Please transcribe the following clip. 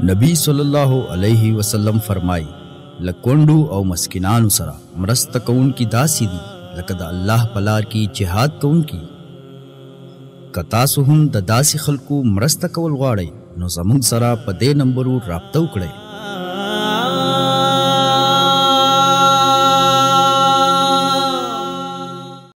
نبی صلی الله علیه وسلم فرمای لکوندو او مسکینانو سره مرسته کوونکي داسې دي لکه د الله په لار کې جهاد کوونکي. که تاسو هم د داسې خلکو مرسته کول غواړئ نو زموږ سره په دې نمبرو رابطه وکړئ